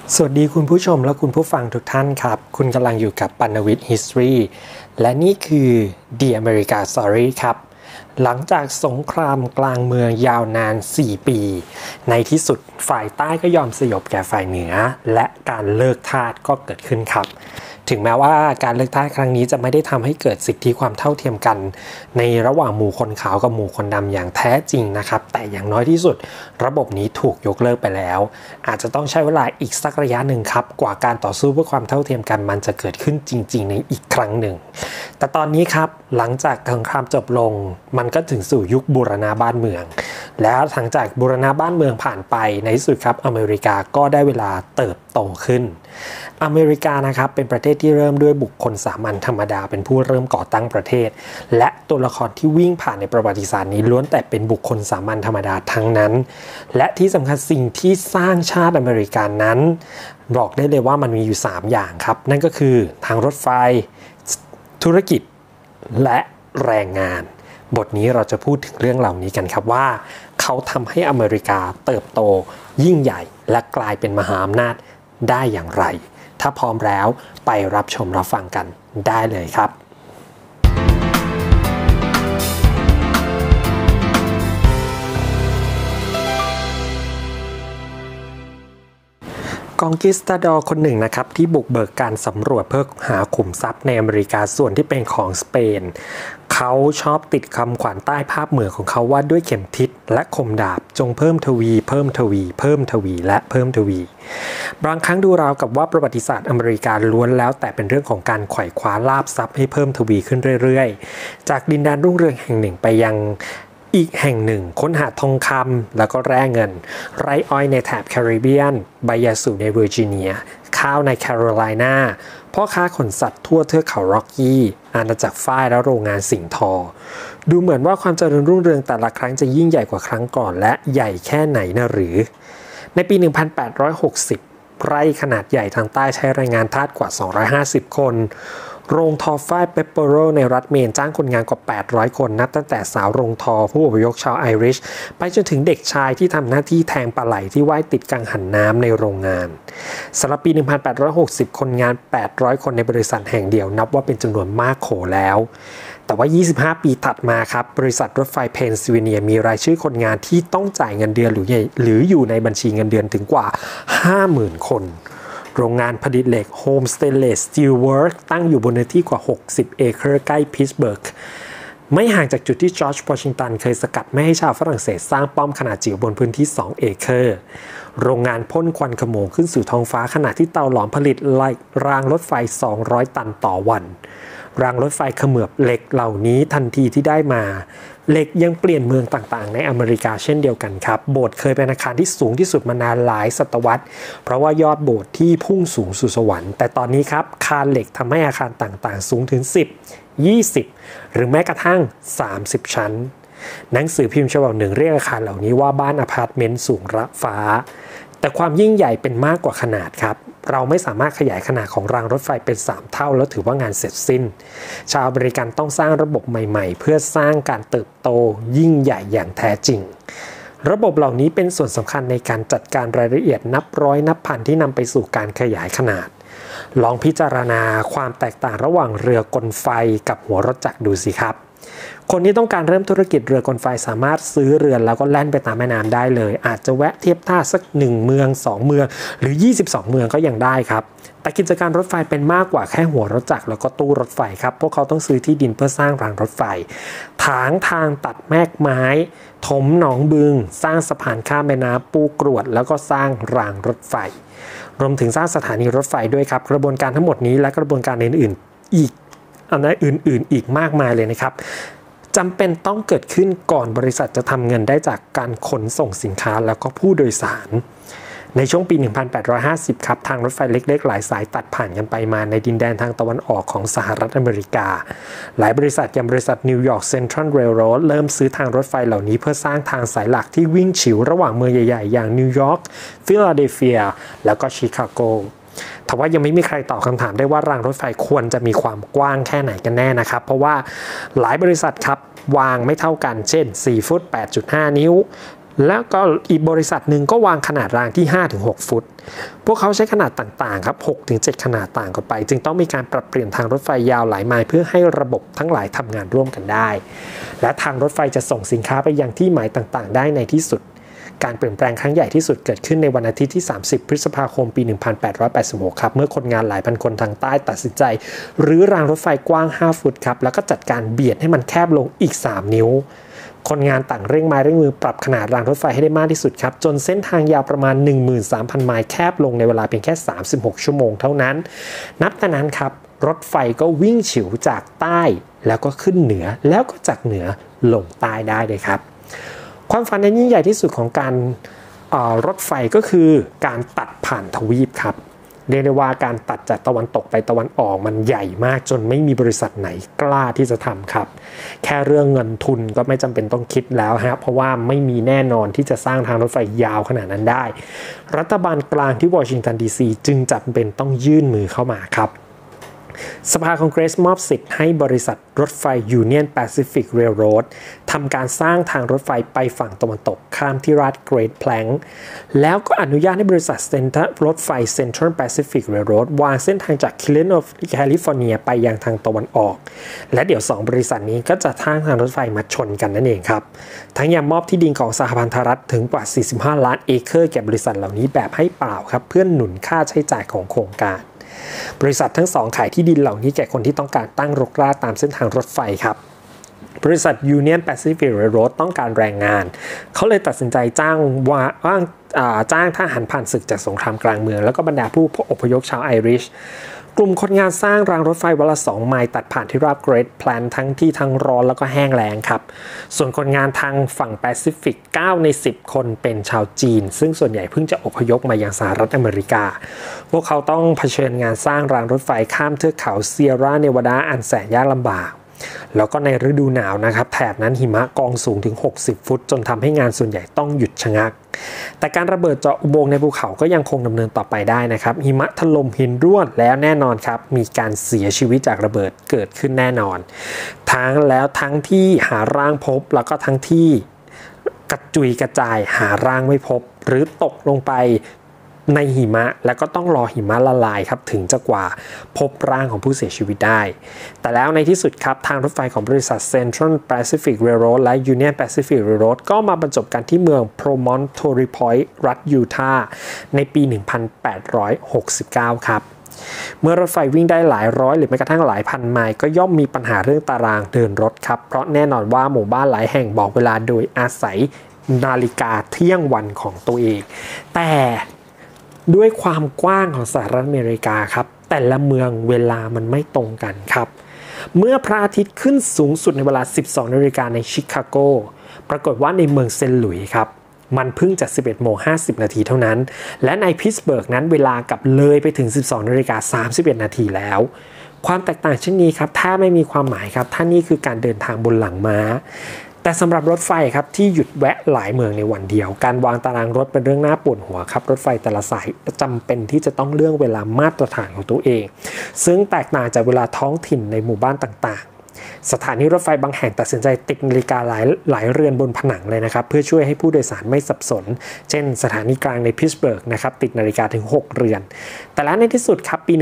สวัสดีคุณผู้ชมและคุณผู้ฟังทุกท่านครับคุณกำลังอยู่กับปัณวิทย์ History และนี่คือ The America Story ครับหลังจากสงครามกลางเมืองยาวนาน 4 ปีในที่สุดฝ่ายใต้ก็ยอมสยบแก่ฝ่ายเหนือและการเลิกทาสก็เกิดขึ้นครับถึงแม้ว่าการเลิกทาสครั้งนี้จะไม่ได้ทำให้เกิดสิทธิความเท่าเทียมกันในระหว่างหมู่คนขาวกับหมู่คนดำอย่างแท้จริงนะครับแต่อย่างน้อยที่สุดระบบนี้ถูกยกเลิกไปแล้วอาจจะต้องใช้เวลาอีกสักระยะหนึ่งครับกว่าการต่อสู้เพื่อความเท่าเทียมกันมันจะเกิดขึ้นจริงๆในอีกครั้งหนึ่งแต่ตอนนี้ครับหลังจากสงครามจบลงมันก็ถึงสู่ยุคบูรณาบ้านเมืองแล้วหลังจากบูรณาบ้านเมืองผ่านไปในที่สุดครับอเมริกาก็ได้เวลาเติบโตขึ้นอเมริกานะครับเป็นประเทศที่เริ่มด้วยบุคคลสามัญธรรมดาเป็นผู้เริ่มก่อตั้งประเทศและตัวละครที่วิ่งผ่านในประวัติศาสตร์นี้ล้วนแต่เป็นบุคคลสามัญธรรมดาทั้งนั้นและที่สำคัญสิ่งที่สร้างชาติอเมริกันนั้นบอกได้เลยว่ามันมีอยู่3อย่างครับนั่นก็คือทางรถไฟธุรกิจและแรงงานบทนี้เราจะพูดถึงเรื่องเหล่านี้กันครับว่าเขาทำให้อเมริกาเติบโตยิ่งใหญ่และกลายเป็นมหาอำนาจได้อย่างไรถ้าพร้อมแล้วไปรับชมรับฟังกันได้เลยครับกองกิสตาดอร์คนหนึ่งนะครับที่บุกเบิกการสำรวจเพื่อหาขุมทรัพย์ในอเมริกาส่วนที่เป็นของสเปนเขาชอบติดคำขวัญใต้ภาพเหมือนของเขาว่าด้วยเข็มทิศและคมดาบจงเพิ่มทวีเพิ่มทวีเพิ่มทวีและเพิ่มทวีบางครั้งดูราวกับว่าประวัติศาสตร์อเมริกาล้วนแล้วแต่เป็นเรื่องของการไขว่คว้าลาภทรัพย์ให้เพิ่มทวีขึ้นเรื่อยๆจากดินแดนรุ่งเรืองแห่งหนึ่งไปยังอีกแห่งหนึ่งค้นหาทองคำแล้วก็แร่เงินไร่อ้อยในแถบแคริบเบียนใบยาสูบในเวอร์จิเนียข้าวในแคโรไลนาพ่อค้าขนสัตว์ทั่วเทือกเขาร็อกกี้อาณาจักรฝ้ายและโรงงานสิงห์ทอดูเหมือนว่าความเจริญรุ่งเรืองแต่ละครั้งจะยิ่งใหญ่กว่าครั้งก่อนและใหญ่แค่ไหนนะหรือในปี 1860 ไร่ขนาดใหญ่ทางใต้ใช้แรงงานทาสกว่า250คนโรงทอฝ้ายเปปเปอโรในรัฐเมนจ้างคนงานกว่า800คนนับตั้งแต่สาวโรงทอผู้อพยพชาวไอริชไปจนถึงเด็กชายที่ทำหน้าที่แทงปลาไหลที่ว่ายติดกังหันน้ำในโรงงานสำหรับปี 1860 คนงาน800คนในบริษัทแห่งเดียวนับว่าเป็นจำนวนมากโขแล้วแต่ว่า25ปีถัดมาครับบริษัทรถไฟเพนซิลเวเนียมีรายชื่อคนงานที่ต้องจ่ายเงินเดือนหรืออยู่ในบัญชีเงินเดือนถึงกว่า 50,000 คนโรงงานผลิตเหล็ก Home Stainless Steel Works ตั้งอยู่บนเนื้อที่กว่า60 เอเคอร์ใกล้พิตต์สเบิร์กไม่ห่างจากจุดที่จอร์จวอชิงตันเคยสกัดไม่ให้ชาวฝรั่งเศสสร้างป้อมขนาดจิ๋วบนพื้นที่2 เอเคอร์โรงงานพ่นควันขโมงขึ้นสู่ท้องฟ้าขณะที่เตาหลอมผลิตรางรถไฟ200 ตันต่อวันรางรถไฟเขมือบเหล็กเหล่านี้ทันทีที่ได้มาเหล็กยังเปลี่ยนเมืองต่างๆในอเมริกาเช่นเดียวกันครับโบสถ์เคยเป็นอาคารที่สูงที่สุดมานานหลายศตวรรษเพราะว่ายอดโบสถ์ที่พุ่งสูงสู่สวรรค์แต่ตอนนี้ครับคานเหล็กทำให้อาคารต่างๆสูงถึง10 20หรือแม้กระทั่ง30ชั้นหนังสือพิมพ์ฉบับหนึ่งเรียกอาคารเหล่านี้ว่าบ้านอพาร์ตเมนต์สูงระฟ้าแต่ความยิ่งใหญ่เป็นมากกว่าขนาดครับเราไม่สามารถขยายขนาดของรางรถไฟเป็น3เท่าแล้วถือว่างานเสร็จสิ้นชาวอเมริกันต้องสร้างระบบใหม่ๆเพื่อสร้างการเติบโตยิ่งใหญ่อย่างแท้จริงระบบเหล่านี้เป็นส่วนสำคัญในการจัดการรายละเอียดนับร้อยนับพันที่นำไปสู่การขยายขนาดลองพิจารณาความแตกต่างระหว่างเรือกลไฟกับหัวรถจักรดูสิครับคนที่ต้องการเริ่มธุรกิจเรือกลไฟสามารถซื้อเรือแล้วก็แล่นไปตามแม่น้ำได้เลยอาจจะแวะเทียบท่าสัก1 เมือง2 เมืองหรือ22 เมืองก็ยังได้ครับแต่กิจการรถไฟเป็นมากกว่าแค่หัวรถจักรแล้วก็ตู้รถไฟครับพวกเขาต้องซื้อที่ดินเพื่อสร้างรางรถไฟถางทางตัดแมกไม้ถมหนองบึงสร้างสะพานข้ามแม่น้ำปูกรวดแล้วก็สร้างรางรถไฟรวมถึงสร้างสถานีรถไฟด้วยครับกระบวนการทั้งหมดนี้และกระบวนการอื่นๆอีกมากมายเลยนะครับจำเป็นต้องเกิดขึ้นก่อนบริษัทจะทำเงินได้จากการขนส่งสินค้าแล้วก็ผู้โดยสารในช่วงปี 1850 ครับทางรถไฟเล็กๆหลายสายตัดผ่านกันไปมาในดินแดนทางตะวันออกของสหรัฐอเมริกาหลายบริษัทอย่างบริษัทนิวยอร์กเซ็นทรัลเรลโรดเริ่มซื้อทางรถไฟเหล่านี้เพื่อสร้างทางสายหลักที่วิ่งฉิวระหว่างเมืองใหญ่ๆอย่างนิวยอร์กฟิลาเดลเฟียแล้วก็ชิคาโกแต่ว่ายังไม่มีใครตอบคำถามได้ว่ารางรถไฟควรจะมีความกว้างแค่ไหนกันแน่นะครับเพราะว่าหลายบริษัทครับวางไม่เท่ากันเช่น4 ฟุต 8.5 นิ้วแล้วก็อีกบริษัทหนึ่งก็วางขนาดรางที่ 5-6 ฟุตพวกเขาใช้ขนาดต่างๆครับ 6-7 ขนาดต่างกันไปจึงต้องมีการปรับเปลี่ยนทางรถไฟยาวหลายไมล์เพื่อให้ระบบทั้งหลายทำงานร่วมกันได้และทางรถไฟจะส่งสินค้าไปยังที่หมายต่างๆได้ในที่สุดการเปลี่ยนแปลงครั้งใหญ่ที่สุดเกิดขึ้นในวันอาทิตย์ที่30พฤษภาคมปี1886ครับเมื่อคนงานหลายพันคนทางใต้ตัดสินใจรื้อรางรถไฟกว้าง5ฟุตครับแล้วก็จัดการเบียดให้มันแคบลงอีก3นิ้วคนงานต่างเร่งไม้เร่งมือปรับขนาดรางรถไฟให้ได้มากที่สุดครับจนเส้นทางยาวประมาณ 13,000 ไมล์แคบลงในเวลาเพียงแค่36ชั่วโมงเท่านั้นนับแต่นั้นครับรถไฟก็วิ่งฉิวจากใต้แล้วก็ขึ้นเหนือแล้วก็จากเหนือลงใต้ได้เลยครับความฝันอันยิ่งใหญ่ที่สุดของการรถไฟก็คือการตัดผ่านทวีปครับเรียกได้ว่าการตัดจากตะวันตกไปตะวันออกมันใหญ่มากจนไม่มีบริษัทไหนกล้าที่จะทำครับแค่เรื่องเงินทุนก็ไม่จำเป็นต้องคิดแล้วฮะเพราะว่าไม่มีแน่นอนที่จะสร้างทางรถไฟยาวขนาดนั้นได้รัฐบาลกลางที่วอชิงตันดีซีจึงจำเป็นต้องยื่นมือเข้ามาครับสภาคองเกรสมอบสิทธิ์ให้บริษัทรถไฟ Union Pacific Railroad ทำการสร้างทางรถไฟไปฝั่งตะวันตกข้ามที่รัฐ Great Plank แล้วก็อนุญาตให้บริษัทรถไฟ Central Pacific Railroad วางเส้นทางจาก แคลิฟอร์เนียไปยังทางตะวันออกและเดี๋ยว2บริษัทนี้ก็จะสร้างทางรถไฟมาชนกันนั่นเองครับทั้งยังมอบที่ดินของสหพันธรัฐถึงกว่า45 ล้านเอเคอร์แก่บริษัทเหล่านี้แบบให้เปล่าครับเพื่อหนุนค่าใช้จ่ายของโครงการบริษัททั้งสองขายที่ดินเหล่านี้แก่คนที่ต้องการตั้งรกรากตามเส้นทางรถไฟครับบริษัท Union Pacific Railroad ต้องการแรงงานเขาเลยตัดสินใจจ้างทหารผ่านศึกจากสงครามกลางเมืองแล้วก็บรรดาผู้อพยพชาวไอริชกลุ่มคนงานสร้างรางรถไฟวันละ2 ไมล์ตัดผ่านที่ราบ Great Plank ทั้งที่ทั้งร้อนแล้วก็แห้งแล้งครับส่วนคนงานทางฝั่งแปซิฟิก9 ใน 10 คนเป็นชาวจีนซึ่งส่วนใหญ่เพิ่งจะอพยพมายังสหรัฐอเมริกาพวกเขาต้องเผชิญงานสร้างรางรถไฟข้ามเทือกเขาเซียร่าเนวาดาอันแสนยากลำบากแล้วก็ในฤดูหนาวนะครับแถบนั้นหิมะกองสูงถึง60 ฟุตจนทำให้งานส่วนใหญ่ต้องหยุดชะงักแต่การระเบิดเจาะอุโมงค์ในภูเขาก็ยังคงดำเนินต่อไปได้นะครับหิมะถล่มหินร่วนแล้วแน่นอนครับมีการเสียชีวิตจากระเบิดเกิดขึ้นแน่นอนทั้งที่หาร่างพบแล้วก็ทั้งที่กระจุยกระจายหาร่างไม่พบหรือตกลงไปในหิมะแล้วก็ต้องรอหิมะละลายครับถึงจะกว่าพบร่างของผู้เสียชีวิตได้แต่แล้วในที่สุดครับทางรถไฟของบริษัท Central Pacific Railroad และ Union Pacific Railroad ก็มาบรรจบกันที่เมือง Promontory Point รัฐยูทาห์ในปี 1869 ครับเมื่อรถไฟวิ่งได้หลายร้อยหรือแม้กระทั่งหลายพันไมล์ก็ย่อมมีปัญหาเรื่องตารางเดินรถครับเพราะแน่นอนว่าหมู่บ้านหลายแห่งบอกเวลาโดยอาศัยนาฬิกาเที่ยงวันของตัวเองแต่ด้วยความกว้างของสหรัฐอเมริกาครับแต่ละเมืองเวลามันไม่ตรงกันครับเมื่อพระอาทิตย์ขึ้นสูงสุดในเวลา 12 นาฬิกาในชิคาโกปรากฏว่าในเมืองเซนต์หลุยส์ครับมันเพิ่งจะ 11:50 นาทีเท่านั้นและในพิตต์สเบิร์กนั้นเวลากลับเลยไปถึง 12 นาฬิกา 31 นาทีแล้วความแตกต่างเช่นนี้ครับถ้าไม่มีความหมายครับถ้านี่คือการเดินทางบนหลังม้าแต่สำหรับรถไฟครับที่หยุดแวะหลายเมืองในวันเดียวการวางตารางรถเป็นเรื่องน่าปวดหัวครับรถไฟแต่ละสายจำเป็นที่จะต้องเลือกเวลามาตรฐานของตัวเองซึ่งแตกต่างจากเวลาท้องถิ่นในหมู่บ้านต่างๆสถานีรถไฟบางแห่งตัดสินใจติดนาฬิกาหลายเรือนบนผนังเลยนะครับเพื่อช่วยให้ผู้โดยสารไม่สับสนเช่นสถานีกลางในพิตต์สเบิร์กนะครับติดนาฬิกาถึง6 เรือนแต่แล้วในที่สุดครับปี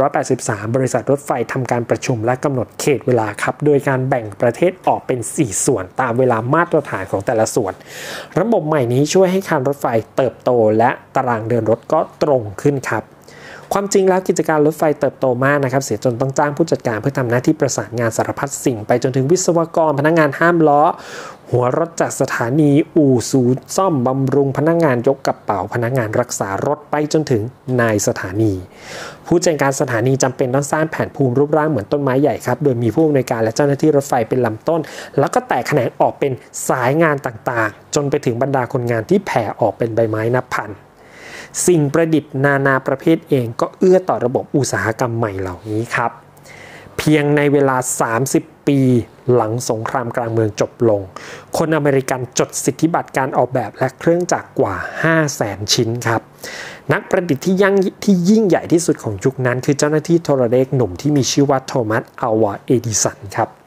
1883 บริษัทรถไฟทำการประชุมและกำหนดเขตเวลาครับโดยการแบ่งประเทศออกเป็น4 ส่วนตามเวลามาตรฐานของแต่ละส่วนระบบใหม่นี้ช่วยให้การรถไฟเติบโตและตารางเดินรถก็ตรงขึ้นครับความจริงแล้วกิจการรถไฟเติบโตมากนะครับเสียจนต้องจ้างผู้จัดการเพื่อทำหน้าที่ประสานงานสารพัดสิ่งไปจนถึงวิศวกรพนักงานห้ามล้อหัวรถจากสถานีอู่ศูนย์ซ่อมบำรุงพนักงานยกกระเป๋าพนักงานรักษารถไปจนถึงนายสถานีผู้จัดการสถานีจำเป็นต้องสร้างแผนภูมิรูปร่างเหมือนต้นไม้ใหญ่ครับโดยมีผู้อำนวยการและเจ้าหน้าที่รถไฟเป็นลำต้นแล้วก็แตกแขนงออกเป็นสายงานต่างๆจนไปถึงบรรดาคนงานที่แผ่ออกเป็นใบไม้นับพันสิ่งประดิษฐ์นานาประเภทเองก็เอื้อต่อระบบอุตสาหกรรมใหม่เหล่านี้ครับเพียงในเวลา30 ปีหลังสงครามกลางเมืองจบลงคนอเมริกันจดสิทธิบัตรการออกแบบและเครื่องจักรกว่า 500,000 ชิ้นครับนักประดิษฐ์ที่ยิ่งใหญ่ที่สุดของยุคนั้นคือเจ้าหน้าที่โทรเลขหนุ่มที่มีชื่อว่าโทมัส อัลวา เอดิสันครับ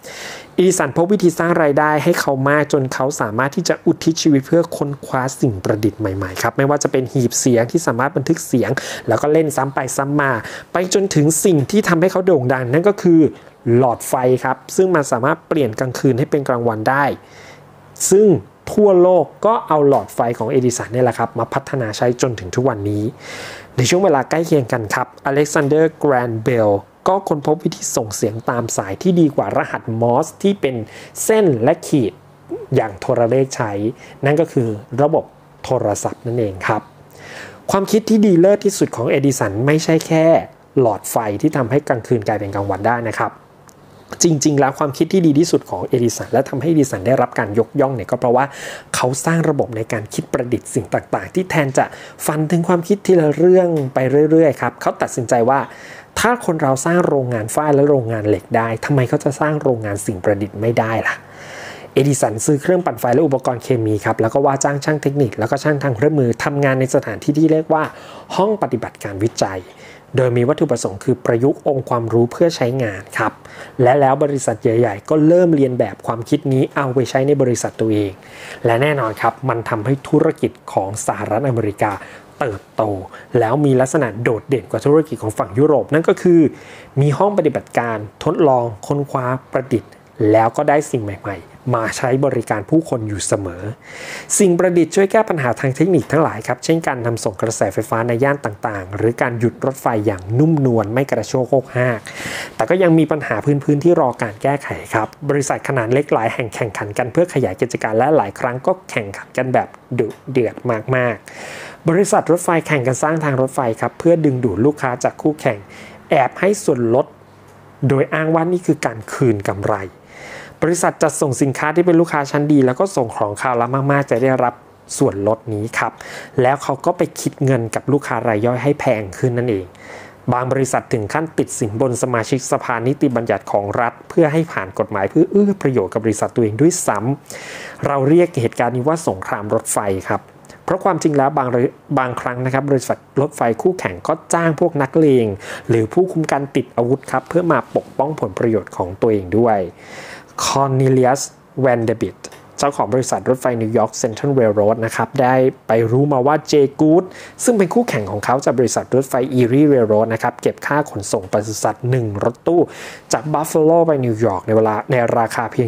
อีดิสันพบวิธีสร้างรายได้ให้เขามากจนเขาสามารถที่จะอุทิศชีวิตเพื่อค้นคว้าสิ่งประดิษฐ์ใหม่ๆครับไม่ว่าจะเป็นหีบเสียงที่สามารถบันทึกเสียงแล้วก็เล่นซ้ำไปซ้ำมาไปจนถึงสิ่งที่ทำให้เขาโด่งดังนั่นก็คือหลอดไฟครับซึ่งมันสามารถเปลี่ยนกลางคืนให้เป็นกลางวันได้ซึ่งทั่วโลกก็เอาหลอดไฟของเอดิสันนี่แหละครับมาพัฒนาใช้จนถึงทุกวันนี้ในช่วงเวลาใกล้เคียงกันครับอเล็กซานเดอร์แกรนเบลก็ค้นพบวิธีส่งเสียงตามสายที่ดีกว่ารหัสมอร์สที่เป็นเส้นและขีดอย่างโทรเลขใช้นั่นก็คือระบบโทรศัพท์นั่นเองครับความคิดที่ดีเลิศที่สุดของเอดิสันไม่ใช่แค่หลอดไฟที่ทำให้กลางคืนกลายเป็นกลางวันได้นะครับจริงๆแล้วความคิดที่ดีที่สุดของเอดิสันและทำให้เอดิสันได้รับการยกย่องเนี่ยก็เพราะว่าเขาสร้างระบบในการคิดประดิษฐ์สิ่งต่างๆที่แทนจะฟันถึงความคิดทีละเรื่องไปเรื่อยๆครับเขาตัดสินใจว่าถ้าคนเราสร้างโรงงานฝ้ายและโรงงานเหล็กได้ทำไมเขาจะสร้างโรงงานสิ่งประดิษฐ์ไม่ได้ล่ะเอดิสันซื้อเครื่องปั่นไฟและอุปกรณ์เคมีครับแล้วก็ว่าจ้างช่างเทคนิคแล้วก็ช่างทางเครื่องมือทำงานในสถานที่ที่เรียกว่าห้องปฏิบัติการวิจัยโดยมีวัตถุประสงค์คือประยุกต์องค์ความรู้เพื่อใช้งานครับและแล้วบริษัทใหญ่ๆก็เริ่มเรียนแบบความคิดนี้เอาไปใช้ในบริษัทตัวเองและแน่นอนครับมันทำให้ธุรกิจของสหรัฐอเมริกาเติบโตแล้วมีลักษณะโดดเด่นกว่าธุรกิจของฝั่งยุโรปนั่นก็คือมีห้องปฏิบัติการทดลองค้นคว้าประดิษฐ์แล้วก็ได้สิ่งใหม่ๆมาใช้บริการผู้คนอยู่เสมอสิ่งประดิษฐ์ช่วยแก้ปัญหาทางเทคนิคทั้งหลายครับเช่นการนำส่งกระแสไฟฟ้าในย่านต่างๆหรือการหยุดรถไฟอย่างนุ่มนวลไม่กระโชกโคกฮากแต่ก็ยังมีปัญหาพื้นที่รอการแก้ไขครับบริษัทขนาดเล็กหลายแห่งแข่งขันกันเพื่อขยายกิจการและหลายครั้งก็แข่งขันกันแบบดุเดือดมากๆบริษัทรถไฟแข่งกันสร้างทางรถไฟครับเพื่อดึงดูดลูกค้าจากคู่แข่งแอบให้ส่วนลดโดยอ้างว่านี่คือการคืนกำไรบริษัทจัดส่งสินค้าที่เป็นลูกค้าชั้นดีแล้วก็ส่งของคราวละมากๆจะได้รับส่วนลดนี้ครับแล้วเขาก็ไปคิดเงินกับลูกค้ารายย่อยให้แพงขึ้นนั่นเองบางบริษัทถึงขั้นติดสินบนสมาชิกสภานิติบัญญัติของรัฐเพื่อให้ผ่านกฎหมายเพื่อเอื้อประโยชน์กับบริษัทตัวเองด้วยซ้ำเราเรียกเหตุการณ์นี้ว่าสงครามรถไฟครับเพราะความจริงแล้วบางครั้งนะครับบริษัทรถไฟคู่แข่งก็จ้างพวกนักเลงหรือผู้คุมการติดอาวุธครับเพื่อมาปกป้องผลประโยชน์ของตัวเองด้วยคอร์เนเลียส แวนเดบิตเจ้าของบริษัทรถไฟนิวยอร์กเซ็นทรัลเรลโรดนะครับได้ไปรู้มาว่าเจกูดซึ่งเป็นคู่แข่งของเขาจากบริษัทรถไฟอีรีเรลโรดนะครับเก็บค่าขนส่งปศุสัตว์1รถตู้จากบัฟฟาโลไปนิวยอร์กในราคาเพียง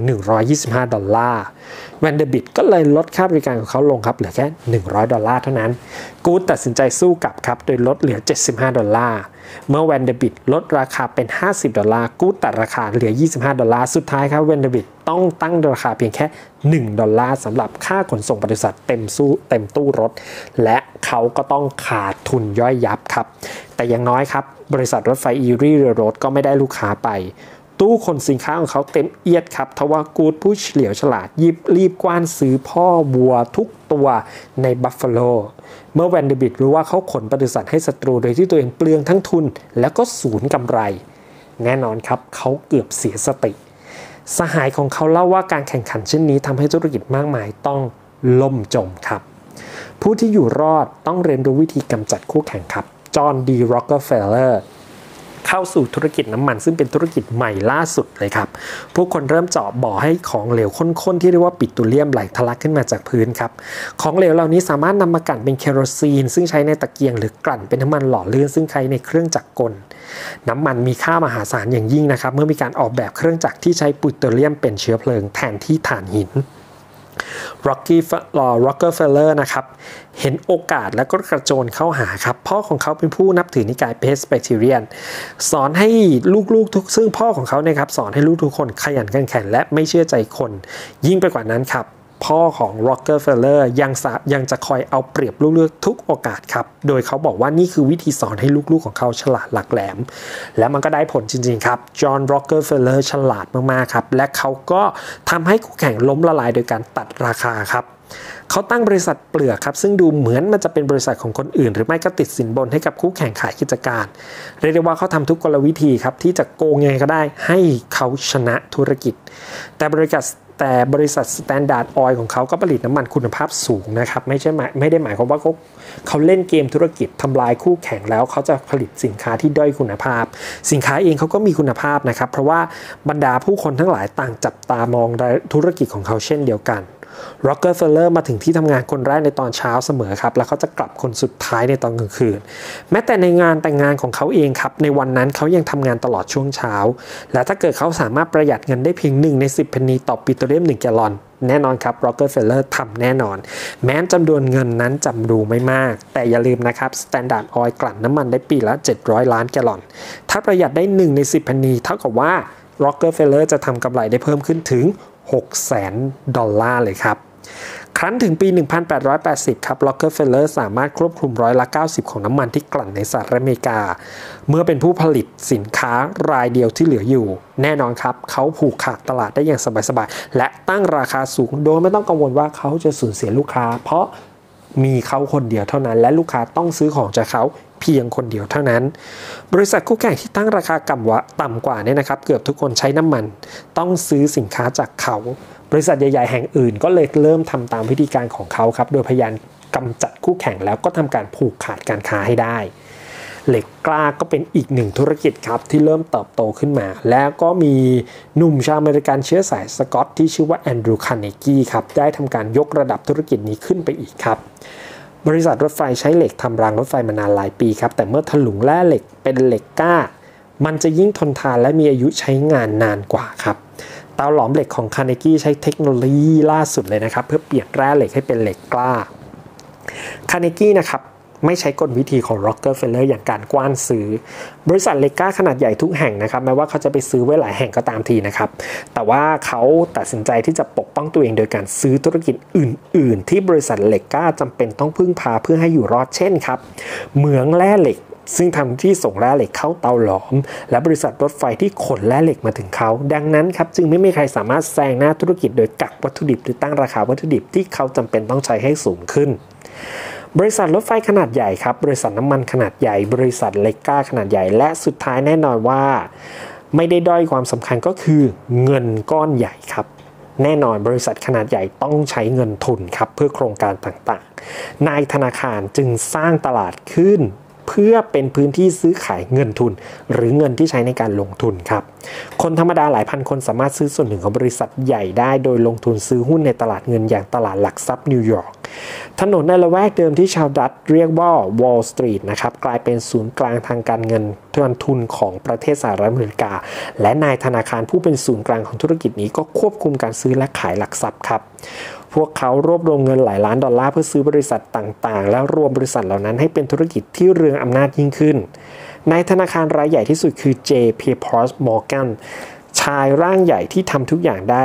$125แวนเดบิตก็เลยลดค่าบริการของเขาลงครับเหลือแค่$100เท่านั้นกูดตัดสินใจสู้กลับครับโดยลดเหลือ$75เมื่อแวนเดบิตลดราคาเป็น$50กูดตัดราคาเหลือ$25สุดท้ายครับแวนเดบิตต้องตั้งราคาเพียงแค่$1สำหรับค่าขนส่งบริษัทเต็มตู้รถและเขาก็ต้องขาดทุนย่อยยับครับแต่อย่างน้อยครับบริษัทรถไฟอีรีเรลโรดก็ไม่ได้ลูกค้าไปตู้ขนสินค้าของเขาเต็มเอียดครับทว่ากูดผู้เฉลียวฉลาดรีบกว้านซื้อพ่อวัวทุกตัวในบัฟฟาโลเมื่อแวนเดบิตรู้ว่าเขาขนบริษัทให้ศัตรูโดยที่ตัวเองเปลืองทั้งทุนแล้วก็สูญกำไรแน่นอนครับเขาเกือบเสียสติสหายของเขาเล่าว่าการแข่งขันเช่นนี้ทำให้ธุรกิจมากมายต้องล่มจมครับผู้ที่อยู่รอดต้องเรียนรู้วิธีกำจัดคู่แข่งครับจอห์นดีร็อกเกอร์เฟลเลอร์เข้าสู่ธุรกิจน้ำมันซึ่งเป็นธุรกิจใหม่ล่าสุดเลยครับผู้คนเริ่มเจาะบ่อให้ของเหลวข้นๆที่เรียกว่าปิโตรเลียมไหลทะลักขึ้นมาจากพื้นครับของเหลวเหล่านี้สามารถนำมากลั่นเป็นเคโรซีนซึ่งใช้ในตะเกียงหรือกลั่นเป็นน้ำมันหล่อลื่นซึ่งใช้ในเครื่องจักรกลน้ำมันมีค่ามหาศาลอย่างยิ่งนะครับเมื่อมีการออกแบบเครื่องจักรที่ใช้ปิโตรเลียมเป็นเชื้อเพลิงแทนที่ถ่านหินร็อกเกอร์เฟลเลอร์นะครับเห็นโอกาสแล้วก็กระโจนเข้าหาครับพ่อของเขาเป็นผู้นับถือนิกายเพสเปเทเรียนสอนให้ลูกๆซึ่งพ่อของเขาเนี่ยครับสอนให้ลูกทุกคนขยันขันแข็งและไม่เชื่อใจคนยิ่งไปกว่านั้นครับพ่อของร็อกเกอร์เฟลเลอร์ยังจะคอยเอาเปรียบลูกๆทุกโอกาสครับโดยเขาบอกว่านี่คือวิธีสอนให้ลูกๆของเขาฉลาดหลักแหลมและมันก็ได้ผลจริงๆครับจอห์นร็อกเกอร์เฟลเลอร์ฉลาดมากๆครับและเขาก็ทำให้คู่แข่งล้มละลายโดยการตัดราคาครับเขาตั้งบริษัทเปลือกครับซึ่งดูเหมือนมันจะเป็นบริษัทของคนอื่นหรือไม่ก็ติดสินบนให้กับคู่แข่งขายกิจการเรียกได้ว่าเขาทำทุกกลวิธีครับที่จะโกงยังไงก็ได้ให้เขาชนะธุรกิจแต่แต่บริษัท Standard Oil ของเขาก็ผลิตน้ำมันคุณภาพสูงนะครับไม่ได้หมายความว่าเขาเล่นเกมธุรกิจทำลายคู่แข่งแล้วเขาจะผลิตสินค้าที่ด้อยคุณภาพสินค้าเองเขาก็มีคุณภาพนะครับเพราะว่าบรรดาผู้คนทั้งหลายต่างจับตามองธุรกิจของเขาเช่นเดียวกันร็อกเกอร์เฟลเลอร์มาถึงที่ทำงานคนแรกในตอนเช้าเสมอครับแล้วเขาจะกลับคนสุดท้ายในตอนกลางคืนแม้แต่ในงานแต่งงานของเขาเองครับในวันนั้นเขายังทำงานตลอดช่วงเช้าและถ้าเกิดเขาสามารถประหยัดเงินได้เพียง1ใน10 เพนนีต่อปิโตรเลียม1 แกลลอนแน่นอนครับร็อกเกอร์เฟลเลอร์ทำแน่นอนแม้จำนวนเงินนั้นจำดูไม่มากแต่อย่าลืมนะครับ Standard Oil กลั่นน้ำมันได้ปีละ700 ล้านแกลลอนถ้าประหยัดได้1ใน10 เพนนีเท่ากับว่าร็อกเกอร์เฟลเลอร์จะทำกำไรได้เพิ่มขึ้นถึง$600,000เลยครับครั้นถึงปี 1880 ครับ Rockefeller สามารถควบคุม90%ของน้ำมันที่กลั่นในสหรัฐอเมริกาเมื่อเป็นผู้ผลิตสินค้ารายเดียวที่เหลืออยู่แน่นอนครับเขาผูกขาดตลาดได้อย่างสบายๆและตั้งราคาสูงโดยไม่ต้องกังวลว่าเขาจะสูญเสียลูกค้าเพราะมีเขาคนเดียวเท่านั้นและลูกค้าต้องซื้อของจากเขาเพียงคนเดียวเท่านั้นบริษัทคู่แข่งที่ตั้งราคาต่ำกว่าเนี่ยนะครับเกือบทุกคนใช้น้ำมันต้องซื้อสินค้าจากเขาบริษัทใหญ่ๆแห่งอื่นก็เลยเริ่มทำตามวิธีการของเขาครับโดยพยายามกำจัดคู่แข่งแล้วก็ทำการผูกขาดการค้าให้ได้เหล็กกล้าก็เป็นอีกหนึ่งธุรกิจครับที่เริ่มเติบโตขึ้นมาแล้วก็มีหนุ่มชาวอเมริกันเชื้อสายสกอตที่ชื่อว่าแอนดรูว์คาร์เนกีครับได้ทำการยกระดับธุรกิจนี้ขึ้นไปอีกครับบริษัทรถไฟใช้เหล็กทำรางรถไฟมานานหลายปีครับแต่เมื่อถลุงแร่เหล็กเป็นเหล็กกล้ามันจะยิ่งทนทานและมีอายุใช้งานนานกว่าครับเตาหลอมเหล็กของคาร์เนกีใช้เทคโนโลยีล่าสุดเลยนะครับเพื่อเปลี่ยนแร่เหล็กให้เป็นเหล็กกล้าคาร์เนกีนะครับไม่ใช้กลวิธีของ Rockefeller อย่างการกว้านซื้อบริษัทเหล็กกล้าขนาดใหญ่ทุกแห่งนะครับแม้ว่าเขาจะไปซื้อไว้หลายแห่งก็ตามทีนะครับแต่ว่าเขาตัดสินใจที่จะปกป้องตัวเองโดยการซื้อธุรกิจอื่นๆที่บริษัทเหล็กกล้าจำเป็นต้องพึ่งพาเพื่อให้อยู่รอดเช่นครับเหมืองแร่เหล็กซึ่งทำที่ส่งแร่เหล็กเข้าเตาหลอมและบริษัทรถไฟที่ขนแร่เหล็กมาถึงเขาดังนั้นครับจึงไม่มีใครสามารถแซงหน้าธุรกิจโดยกักวัตถุดิบหรือตั้งราคาวัตถุดิบที่เขาจำเป็นต้องใช้ให้สูงขึ้นบริษัทรถไฟขนาดใหญ่ครับบริษัทน้ำมันขนาดใหญ่บริษัทเหล็กกล้าขนาดใหญ่และสุดท้ายแน่นอนว่าไม่ได้ด้อยความสำคัญก็คือเงินก้อนใหญ่ครับแน่นอนบริษัทขนาดใหญ่ต้องใช้เงินทุนครับเพื่อโครงการต่างๆนายธนาคารจึงสร้างตลาดขึ้นเพื่อเป็นพื้นที่ซื้อขายเงินทุนหรือเงินที่ใช้ในการลงทุนครับคนธรรมดาหลายพันคนสามารถซื้อส่วนหนึ่งของบริษัทใหญ่ได้โดยลงทุนซื้อหุ้นในตลาดเงินอย่างตลาดหลักทรัพย์นิวยอร์กถนนในละแวกเดิมที่ชาวดัตช์เรียกว่าวอลล์สตรีทนะครับกลายเป็นศูนย์กลางทางการเงินทุนของประเทศสหรัฐอเมริกาและนายธนาคารผู้เป็นศูนย์กลางของธุรกิจนี้ก็ควบคุมการซื้อและขายหลักทรัพย์ครับพวกเขารวบรวมเงินหลายล้านดอลลาร์เพื่อซื้อบริษัทต่างๆแล้วรวมบริษัทเหล่านั้นให้เป็นธุรกิจที่เรืองอำนาจยิ่งขึ้นในธนาคารรายใหญ่ที่สุดคือ J.P. Morgan ชายร่างใหญ่ที่ทำทุกอย่างได้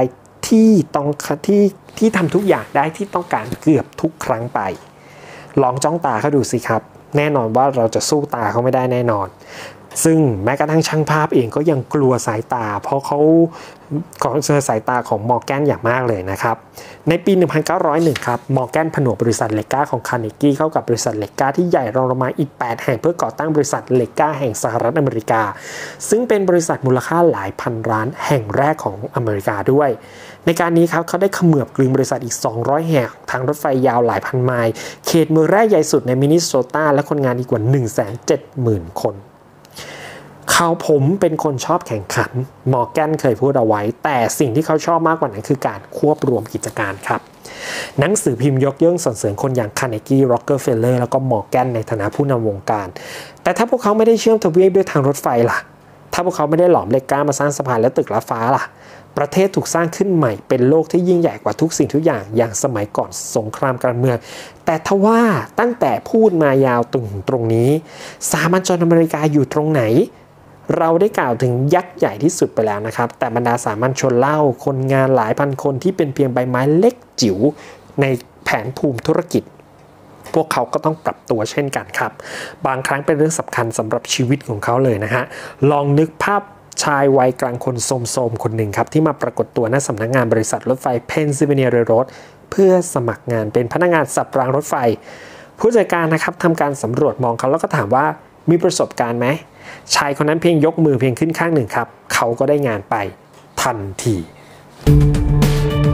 ที่ทำทุกอย่างได้ที่ต้องการเกือบทุกครั้งไปลองจ้องตาเขาดูสิครับแน่นอนว่าเราจะสู้ตาเขาไม่ได้แน่นอนซึ่งแม้กระทั่งช่างภาพเองก็ยังกลัวสายตาเพราะเขาเจอสายตาของมอร์แกนอย่างมากเลยนะครับในปี 1901 ครับมอร์แกนผนวกบริษัทเหล็กกล้าของคาร์เนกีเข้ากับบริษัทเหล็กกล้าที่ใหญ่รองลงมาอีก8แห่งเพื่อก่อตั้งบริษัทเหล็กกล้าแห่งสหรัฐอเมริกาซึ่งเป็นบริษัทมูลค่าหลายพันล้านแห่งแรกของอเมริกาด้วยในการนี้ครับเขาได้เขมือบกลืนบริษัทอีก200แห่งทางรถไฟยาวหลายพันไมล์เขตเมืองแรกใหญ่สุดในมินนิโซตาและคนงานอีกกว่า 170,000 คนผมเป็นคนชอบแข่งขันมอร์แกนเคยพูดเอาไว้แต่สิ่งที่เขาชอบมากกว่านั้นคือการควบรวมกิจการครับหนังสือพิมพ์ยกย่องสรรเสริญคนอย่างคาร์เนกีร็อกเกอร์เฟลเลอร์แล้วก็มอร์แกนในฐานะผู้นำวงการแต่ถ้าพวกเขาไม่ได้เชื่อมทวีปด้วยทางรถไฟล่ะถ้าพวกเขาไม่ได้หลอมเหล็กกล้ามาสร้างสะพานและตึกลัดฟ้าล่ะประเทศถูกสร้างขึ้นใหม่เป็นโลกที่ยิ่งใหญ่กว่าทุกสิ่งทุกอย่างสมัยก่อนสงครามกลางเมืองแต่ทว่าตั้งแต่พูดมายาวถึงตรงนี้สามัญชนอเมริกาอยู่ตรงไหนเราได้กล่าวถึงยักษ์ใหญ่ที่สุดไปแล้วนะครับแต่บรรดาสามัญชนเล่าคนงานหลายพันคนที่เป็นเพียงใบไม้เล็กจิ๋วในแผนภูมิธุรกิจพวกเขาก็ต้องปรับตัวเช่นกันครับบางครั้งเป็นเรื่องสำคัญสำหรับชีวิตของเขาเลยนะฮะลองนึกภาพชายวัยกลางคนโสมๆคนหนึ่งครับที่มาปรากฏตัวณสำนักงานบริษัทรถไฟเพนซิลเวเนียเรลโรดเพื่อสมัครงานเป็นพนักงานสับรางรถไฟผู้จัดการนะครับทำการสำรวจมองเขาแล้วก็ถามว่ามีประสบการณ์ไหมชายคนนั้นเพียงยกมือเพียงขึ้นข้างหนึ่งครับเขาก็ได้งานไปทันที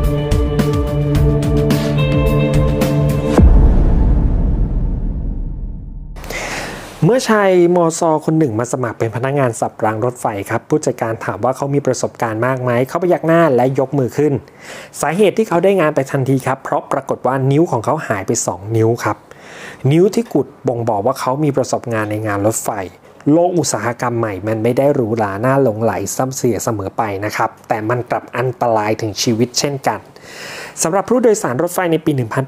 เมื่อชายมอซอคนหนึ่งมาสมัครเป็นพนักงานสับรางรถไฟครับผู้จัดการถามว่าเขามีประสบการณ์มากไหมเขาพยักหน้าและยกมือขึ้นสาเหตุที่เขาได้งานไปทันทีครับเพราะปรากฏว่านิ้วของเขาหายไป2นิ้วครับนิ้วที่กุดบ่งบอกว่าเขามีประสบการณ์ในงานรถไฟโลกอุตสาหกรรมใหม่มันไม่ได้หรูหราน่าหลงไหลซ้ำเสียเสมอไปนะครับแต่มันกลับอันตรายถึงชีวิตเช่นกันสำหรับผู้โดยสารรถไฟในปี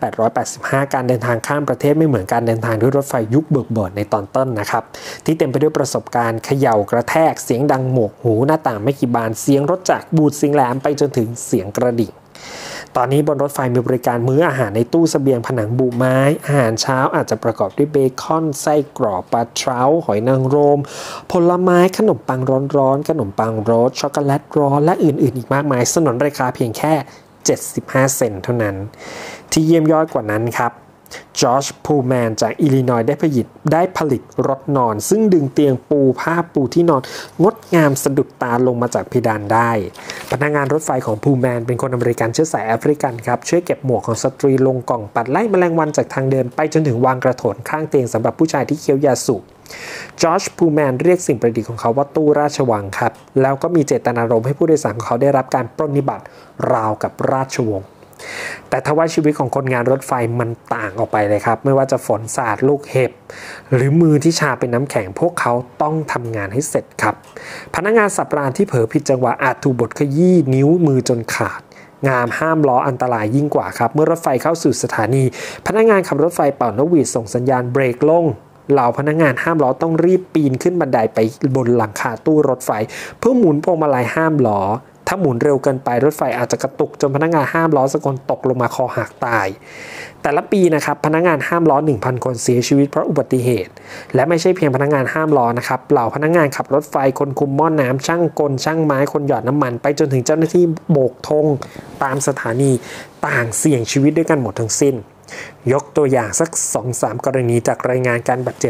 1885 การเดินทางข้ามประเทศไม่เหมือนการเดินทางด้วยรถไฟยุคเบิกเบิกในตอนต้นนะครับที่เต็มไปด้วยประสบการณ์เขย่ากระแทกเสียงดังหมวกหูหน้าต่างไม่กี่บานเสียงรถจักรบูดเสียงแหลมไปจนถึงเสียงกระดิ่งตอนนี้บนรถไฟมีบริการมื้ออาหารในตู้เสบียงผนังบุไม้อาหารเช้าอาจจะประกอบด้วยเบคอนไส้กรอกปลาเท้าหอยนางรมผลไม้ขนมปังร้อนๆขนมปังโรสช็อกโกแลตร้อนและอื่นๆอีกมากมายสนนราคาเพียงแค่75 เซนต์เท่านั้นที่เยี่ยมยอดกว่านั้นครับจอร์จพูแมนจากอิลลินอยส์ได้ผลิตรถนอนซึ่งดึงเตียงปูผ้าปูที่นอนงดงามสะดุดตาลงมาจากเพดานได้พนักงานรถไฟของพูแมนเป็นคนอเมริกันเชื้อสายแอฟริกันครับช่วยเก็บหมวกของสตรีลงกล่องปัดไล่แมลงวันจากทางเดินไปจนถึงวางกระโถนข้างเตียงสำหรับผู้ชายที่เคี้ยวยาสูบจอร์จพูแมนเรียกสิ่งประดิษฐ์ของเขาว่าตู้ราชวังครับแล้วก็มีเจตนารมณ์ให้ผู้โดยสารของเขาได้รับการปรนนิบัติราวกับราชวงศ์แต่ทว่าชีวิตของคนงานรถไฟมันต่างออกไปเลยครับไม่ว่าจะฝนสาดลูกเห็บหรือมือที่ชาเป็นน้ำแข็งพวกเขาต้องทำงานให้เสร็จครับพนักงานสับรางที่เผลอผิดจังหวะอาจถูกบดขยี้นิ้วมือจนขาดงามห้ามล้ออันตรายยิ่งกว่าครับเมื่อรถไฟเข้าสู่สถานีพนักงานขับรถไฟเป่านกหวีดส่งสัญญาณเบรกลงเหล่าพนักงานห้ามล้อต้องรีบปีนขึ้นบันไดไปบนหลังคาตู้รถไฟเพื่อหมุนพวงมาลัยห้ามล้อถ้าหมุนเร็วเกินไปรถไฟอาจจะกระตุกจนพนักงานห้ามล้อสักคนตกลงมาคอหักตายแต่ละปีนะครับพนักงานห้ามล้อ 1,000 คนเสียชีวิตเพราะอุบัติเหตุและไม่ใช่เพียงพนักงานห้ามล้อนะครับเหล่าพนักงานขับรถไฟคนคุมหม้อน้ำช่างกลช่างไม้คนหยอดน้ำมันไปจนถึงเจ้าหน้าที่โบกธงตามสถานีต่างเสี่ยงชีวิตด้วยกันหมดทั้งสิ้นยกตัวอย่างสัก 2-3 กรณีจากรายงานการบาดเจ็บ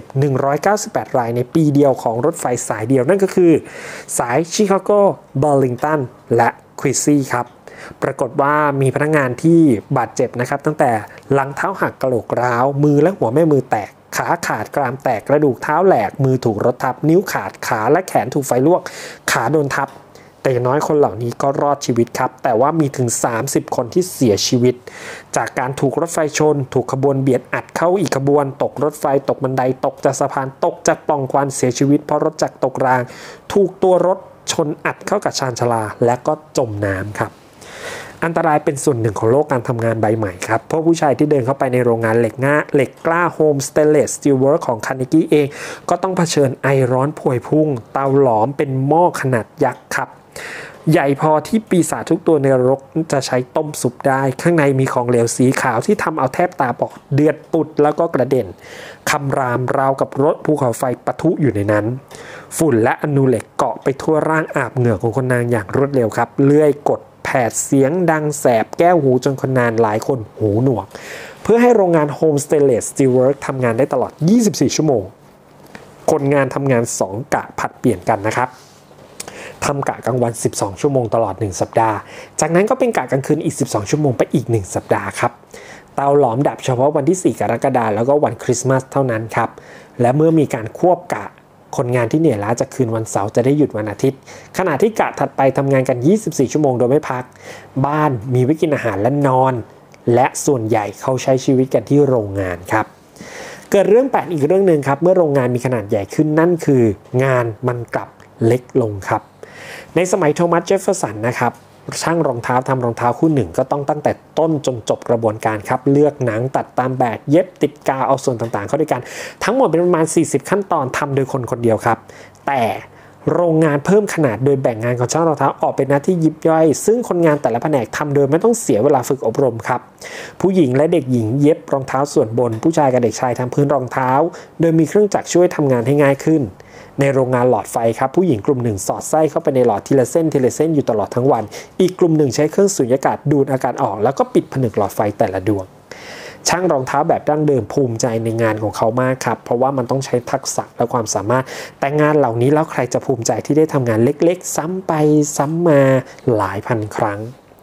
198 รายในปีเดียวของรถไฟสายเดียวนั่นก็คือสายชิคาโกเบอร์ลิงตันและควิซี่ครับปรากฏว่ามีพนักงานที่บาดเจ็บนะครับตั้งแต่หลังเท้าหักกระโหลกร้าวมือและหัวแม่มือแตกขาขาดกรามแตกกระดูกเท้าแหลกมือถูกรถทับนิ้วขาดขาและแขนถูกไฟลวกขาโดนทับแต่อย่างน้อยคนเหล่านี้ก็รอดชีวิตครับแต่ว่ามีถึง30 คนที่เสียชีวิตจากการถูกรถไฟชนถูกขบวนเบียดอัดเข้าอีกขบวนตกรถไฟตกบันไดตกจากสะพานตกจากปล่องควันเสียชีวิตเพราะรถจักรตกรางถูกตัวรถชนอัดเข้ากับชานชาลาและก็จมน้ำครับอันตรายเป็นส่วนหนึ่งของโลกการทำงานใบใหม่ครับเพราะผู้ชายที่เดินเข้าไปในโรงงานเหล็กกล้าโฮมสเตนเลสสตีลเวิร์คของคาร์เนกี้เองก็ต้องเผชิญไอร้อนพวยพุ่งเตาหลอมเป็นหม้อขนาดยักษ์ครับใหญ่พอที่ปีศาจทุกตัวในนรกจะใช้ต้มซุปได้ข้างในมีของเหลวสีขาวที่ทำเอาแทบตาบอดเดือดปุดแล้วก็กระเด็นคำรามราวกับรถภูเขาไฟปะทุอยู่ในนั้นฝุ่นและอนูเหล็กเกาะไปทั่วร่างอาบเหงื่อของคนนางอย่างรวดเร็วครับเลื่อยกดแผดเสียงดังแสบแก้วหูจนคนงานหลายคนหูหนวกเพื่อให้โรงงาน Home Stainless Steel Works ทำงานได้ตลอด24 ชั่วโมงคนงานทำงาน2กะผัดเปลี่ยนกันนะครับทำกะกลางวัน12 ชั่วโมงตลอด1สัปดาห์จากนั้นก็เป็นกะกลางคืนอีก12 ชั่วโมงไปอีก1สัปดาห์ครับเตาหลอมดับเฉพาะวันที่4 กรกฎาคมแล้วก็วันคริสต์มาสเท่านั้นครับและเมื่อมีการควบกะคนงานที่เหนื่อยล้าจากคืนวันเสาร์จะได้หยุดวันอาทิตย์ขณะที่กะถัดไปทำงานกัน24 ชั่วโมงโดยไม่พักบ้านมีไว้กินอาหารและนอนและส่วนใหญ่เขาใช้ชีวิตกันที่โรงงานครับเกิดเรื่องแปลกอีกเรื่องนึงครับเมื่อโรงงานมีขนาดใหญ่ขึ้นนั่นคืองานมันกลับเล็กลงครับในสมัยโทมัสเจฟเฟอร์สันนะครับช่างรองเท้าทำรองเท้าคู่หนึ่งก็ต้องตั้งแต่ต้นจนจบกระบวนการครับเลือกหนังตัดตามแบบเย็บติดกาวเอาส่วนต่างๆเข้าด้วยกันทั้งหมดเป็นประมาณ40 ขั้นตอนทำโดยคนคนเดียวครับแต่โรงงานเพิ่มขนาดโดยแบ่งงานของช่างรองเท้าออกเป็นหน้าที่ยิบย่อยซึ่งคนงานแต่ละแผนกทำโดยไม่ต้องเสียเวลาฝึกอบรมครับผู้หญิงและเด็กหญิงเย็บรองเท้าส่วนบนผู้ชายกับเด็กชายทำพื้นรองเท้าโดยมีเครื่องจักรช่วยทำงานให้ง่ายขึ้นในโรงงานหลอดไฟครับผู้หญิงกลุ่มหนึ่งสอดไส้เข้าไปในหลอดทีละเส้นอยู่ตลอดทั้งวันอีกกลุ่มหนึ่งใช้เครื่องสูญญากาศดูดอากาศออกแล้วก็ปิดผนึกหลอดไฟแต่ละดวงช่างรองเท้าแบบดั้งเดิมภูมิใจในงานของเขามากครับเพราะว่ามันต้องใช้ทักษะและความสามารถแต่งานเหล่านี้แล้วใครจะภูมิใจที่ได้ทำงานเล็กๆซ้ำไปซ้ำมาหลายพันครั้ง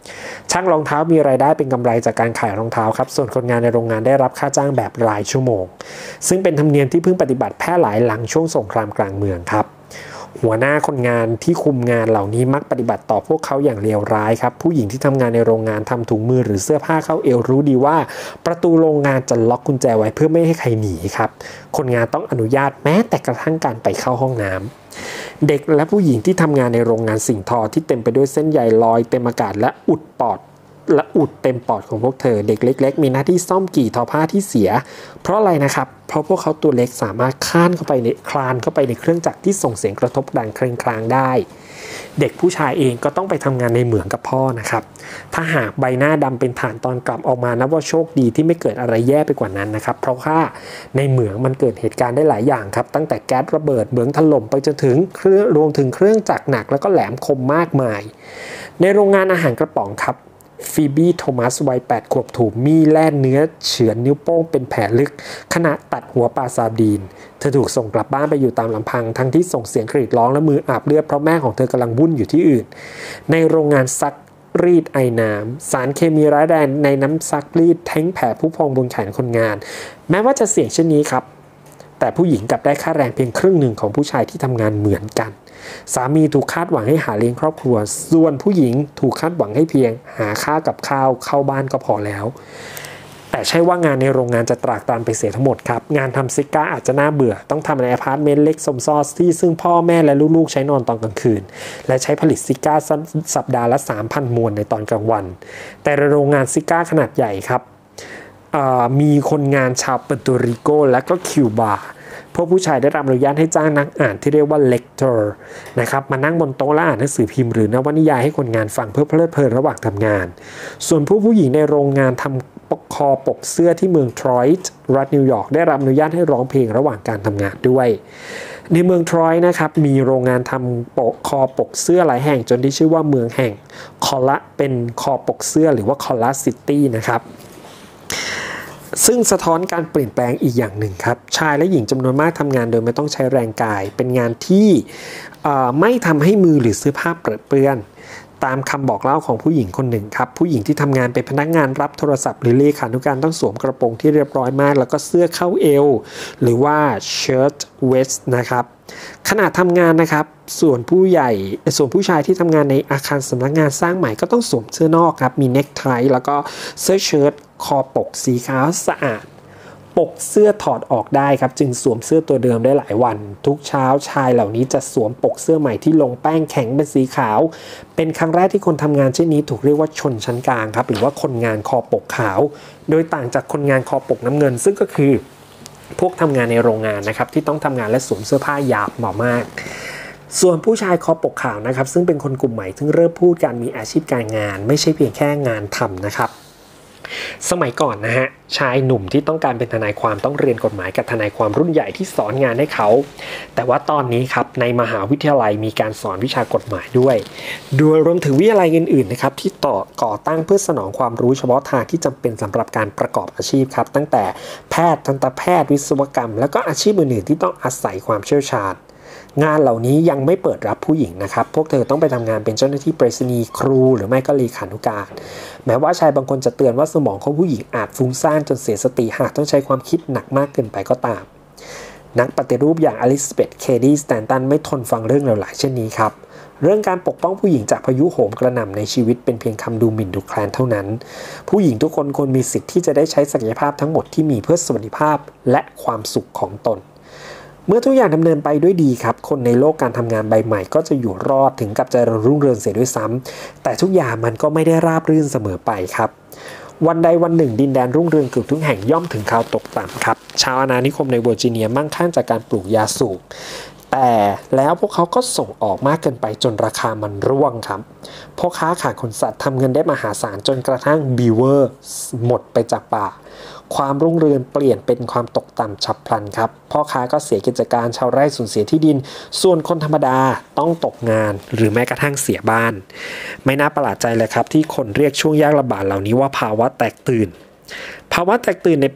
ช่างรองเท้ามีรายได้เป็นกำไรจากการขายรองเท้าครับส่วนคนงานในโรงงานได้รับค่าจ้างแบบรายชั่วโมงซึ่งเป็นธรรมเนียมที่เพิ่งปฏิบัติแพร่หลายหลังช่วงสงครามกลางเมืองครับหัวหน้าคนงานที่คุมงานเหล่านี้มักปฏิบัติต่อพวกเขาอย่างเลวร้ายครับผู้หญิงที่ทำงานในโรงงานทำถุงมือหรือเสื้อผ้าเข้าเอวรู้ดีว่าประตูโรงงานจะล็อกกุญแจไว้เพื่อไม่ให้ใครหนีครับคนงานต้องอนุญาตแม้แต่กระทั่งการไปเข้าห้องน้ำเด็กและผู้หญิงที่ทำงานในโรงงานสิ่งทอที่เต็มไปด้วยเส้นใยลอยเต็มอากาศและอุดเต็มปอดของพวกเธอเด็กเล็กๆมีหน้าที่ซ่อมกี่ทอผ้าที่เสียเพราะอะไรนะครับเพราะพวกเขาตัวเล็กสามารถคลานเข้าไปในเครื่องจักรที่ส่งเสียงกระทบดังเคร่งครางได้เด็กผู้ชายเองก็ต้องไปทำงานในเหมืองกับพ่อนะครับถ้าหากใบหน้าดำเป็นฐานตอนกลับออกมานับว่าโชคดีที่ไม่เกิดอะไรแย่ไปกว่านั้นนะครับเพราะว่าในเหมืองมันเกิดเหตุการณ์ได้หลายอย่างครับตั้งแต่แก๊สระเบิดเหมืองถล่มไปจนถึงรวมถึงเครื่องจักรหนักแล้วก็แหลมคมมากมายในโรงงานอาหารกระป๋องครับฟีบี้โทมัสวัย8 ขวบถูกมีดแล่เนื้อเฉือนนิ้วโป้งเป็นแผลลึกขณะตัดหัวปลาซาร์ดีนเธอถูกส่งกลับบ้านไปอยู่ตามลำพังทั้งที่ส่งเสียงกรีดร้องและมืออาบเลือดเพราะแม่ของเธอกำลังวุ่นอยู่ที่อื่นในโรงงานซักรีดไอน้ำสารเคมีร้ายแรงในน้ำซักรีดแทงแผลผู้พองบนแขนคนงานแม้ว่าจะเสี่ยงเช่นนี้ครับแต่ผู้หญิงกลับได้ค่าแรงเพียงครึ่งหนึ่งของผู้ชายที่ทำงานเหมือนกันสามีถูกคาดหวังให้หาเลี้ยงครอบครัวส่วนผู้หญิงถูกคาดหวังให้เพียงหาค่ากับข้าวเข้าบ้านก็พอแล้วแต่ใช่ว่างานในโรงงานจะตรากตรำไปเสียทั้งหมดครับงานทำซิก้าอาจจะน่าเบื่อต้องทำในอพาร์ตเมนต์เล็กสมซอที่ซึ่งพ่อแม่และลูกๆใช้นอนตอนกลางคืนและใช้ผลิตซิก้าสัปดาห์ละ 3,000 มวนในตอนกลางวันแต่โรงงานซิก้าขนาดใหญ่ครับมีคนงานชาวเปอร์โตริโกและก็คิวบาพวกผู้ชายได้รับอนุญาตให้จ้างนักอ่านที่เรียกว่าเลคเตอร์นะครับมานั่งบนโต๊ะและอ่านหนังสือพิมพ์หรือนวนิยายให้คนงานฟังเพื่อเพลิดเพลินระหว่างทำงานส่วนผู้หญิงในโรงงานทำคอปกเสื้อที่เมืองทรอยต์รัฐนิวยอร์กได้รับอนุญาตให้ร้องเพลงระหว่างการทำงานด้วยในเมืองทรอยต์นะครับมีโรงงานทำคอปกเสื้อหลายแห่งจนที่ชื่อว่าเมืองแห่งคอละเป็นคอปกเสื้อหรือว่าคอละซิตี้นะครับซึ่งสะท้อนการเปลี่ยนแปลงอีกอย่างหนึ่งครับชายและหญิงจำนวนมากทำงานโดยไม่ต้องใช้แรงกายเป็นงานที่ไม่ทำให้มือหรือเสื้อผ้าเปื้อนตามคำบอกเล่าของผู้หญิงคนหนึ่งครับผู้หญิงที่ทำงานเป็นพนักงานรับโทรศัพท์หรือเลขานุการต้องสวมกระโปรงที่เรียบร้อยมากแล้วก็เสื้อเข้าเอวหรือว่าเชิ้ตเวสต์นะครับขณะทำงานนะครับส่วนผู้ชายที่ทำงานในอาคารสำนักงานสร้างใหม่ก็ต้องสวมเสื้อนอกครับมีเน็กไทแล้วก็เสื้อเชิ้ตคอปกสีขาวสะอาดปกเสื้อถอดออกได้ครับจึงสวมเสื้อตัวเดิมได้หลายวันทุกเช้าชายเหล่านี้จะสวมปกเสื้อใหม่ที่ลงแป้งแข็งเป็นสีขาวเป็นครั้งแรกที่คนทำงานเช่นนี้ถูกเรียกว่าชนชั้นกลางครับหรือว่าคนงานคอปกขาวโดยต่างจากคนงานคอปกน้ำเงินซึ่งก็คือพวกทำงานในโรงงานนะครับที่ต้องทำงานและสวมเสื้อผ้าหยาบเหมามากส่วนผู้ชายคอปกขาวนะครับซึ่งเป็นคนกลุ่มใหม่ซึ่งเริ่มพูดการมีอาชีพการงานไม่ใช่เพียงแค่งานทำนะครับสมัยก่อนนะฮะชายหนุ่มที่ต้องการเป็นทนายความต้องเรียนกฎหมายกับทนายความรุ่นใหญ่ที่สอนงานให้เขาแต่ว่าตอนนี้ครับในมหาวิทยาลัยมีการสอนวิชากฎหมายด้วยโดยรวมถึงวิทยาลัยอื่นๆนะครับที่ก่อตั้งเพื่อสนองความรู้เฉพาะทางที่จำเป็นสำหรับการประกอบอาชีพครับตั้งแต่แพทย์ทันตแพทย์วิศวกรรมแล้วก็อาชีพอื่นๆที่ต้องอาศัยความเชี่ยวชาญงานเหล่านี้ยังไม่เปิดรับผู้หญิงนะครับพวกเธอต้องไปทำงานเป็นเจ้าหน้าที่ไปรษณีย์ครูหรือไม่ก็เลขานุการแม้ว่าชายบางคนจะเตือนว่าสมองของผู้หญิงอาจฟุ้งซ่านจนเสียสติหากต้องใช้ความคิดหนักมากเกินไปก็ตามนักปฏิรูปอย่างอลิซาเบธ เคดี้ สแตนตันไม่ทนฟังเรื่องเหล่าหลายเช่นนี้ครับเรื่องการปกป้องผู้หญิงจากพายุโหมกระหน่ำในชีวิตเป็นเพียงคำดูหมิ่นดูแคลนเท่านั้นผู้หญิงทุกคนควรมีสิทธิ์ที่จะได้ใช้ศักยภาพทั้งหมดที่มีเพื่อสวัสดิภาพและความสุขของตนเมื่อทุกอย่างดำเนินไปด้วยดีครับคนในโลกการทำงานใบใหม่ก็จะอยู่รอดถึงกับเจริญรุ่งเรืองเสียด้วยซ้ำแต่ทุกอย่างมันก็ไม่ได้ราบรื่นเสมอไปครับวันใดวันหนึ่งดินแดนรุ่งเรืองเกือบทุกแห่งย่อมถึงคราวตกต่ำครับชาวอาณานิคมในเวอร์จิเนียมั่งคั่งจากการปลูกยาสูบแต่แล้วพวกเขาก็ส่งออกมากเกินไปจนราคามันร่วงครับพ่อค้าขายขนสัตว์ทำเงินได้มหาศาลจนกระทั่งบีเวอร์หมดไปจากป่าความรุ่งเรืองเปลี่ยนเป็นความตกต่ำฉับพลันครับพ่อค้าก็เสียกิจการชาวไร่สูญเสียที่ดินส่วนคนธรรมดาต้องตกงานหรือแม้กระทั่งเสียบ้านไม่น่าประหลาดใจเลยครับที่คนเรียกช่วงยากลำบากเหล่านี้ว่าภาวะแตกตื่นภาวะแตกตื่นในปี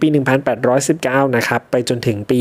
1819 นะครับไปจนถึงปี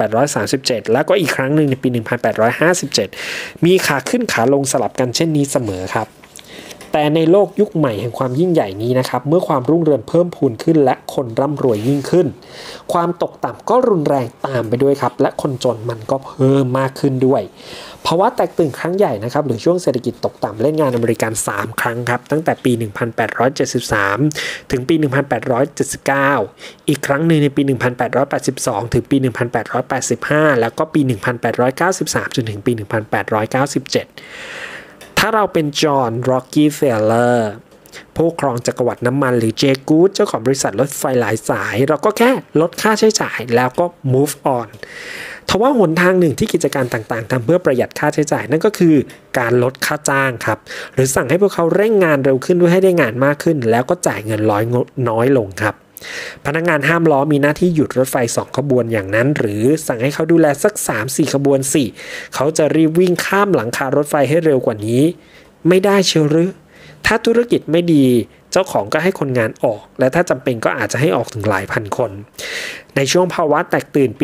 1837 แล้วก็อีกครั้งหนึ่งในปี 1857 มีขาขึ้นขาลงสลับกันเช่นนี้เสมอครับแต่ในโลกยุคใหม่แห่งความยิ่งใหญ่นี้นะครับเมื่อความรุ่งเรืองเพิ่มพูนขึ้นและคนร่ำรวยยิ่งขึ้นความตกต่ำก็รุนแรงตามไปด้วยครับและคนจนมันก็เพิ่มมากขึ้นด้วยภาวะแตกตื่นครั้งใหญ่นะครับหรือช่วงเศรษฐกิจตกต่ำเล่นงานอเมริกัน3ครั้งครับตั้งแต่ปี 1873 ถึงปี 1879 อีกครั้งหนึ่งในปี 1882 ถึงปี 1885 แล้วก็ปี 1893 จนถึงปี 1897 ถ้าเราเป็นจอห์น ร็อกกี้เฟลเลอร์ผู้ครองจักรวรรดิน้ำมันหรือเจกูดเจ้าของบริษัทรถไฟหลายสายเราก็แค่ลดค่าใช้จ่ายแล้วก็ move onทว่าหนทางหนึ่งที่กิจการต่างๆทำเพื่อประหยัดค่าใช้จ่ายนั่นก็คือการลดค่าจ้างครับหรือสั่งให้พวกเขาเร่งงานเร็วขึ้นด้วยให้ได้งานมากขึ้นแล้วก็จ่ายเงินน้อยลงครับพนักงานห้ามล้อมีหน้าที่หยุดรถไฟ2ขบวนอย่างนั้นหรือสั่งให้เขาดูแลสัก 3-4 ขบวนสิเขาจะรีบวิ่งข้ามหลังคารถไฟให้เร็วกว่านี้ไม่ได้เชียวหรือถ้าธุรกิจไม่ดีเจ้าของก็ให้คนงานออกและถ้าจำเป็นก็อาจจะให้ออกถึงหลายพันคนในช่วงภาวะแตกตื่นปี